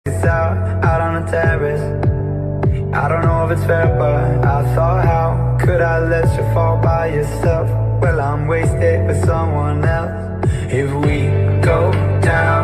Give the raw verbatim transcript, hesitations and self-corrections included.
It's out, out on the terrace. I don't know if it's fair, but I thought, how could I let you fall by yourself? Well, I'm wasted with someone else. If we go down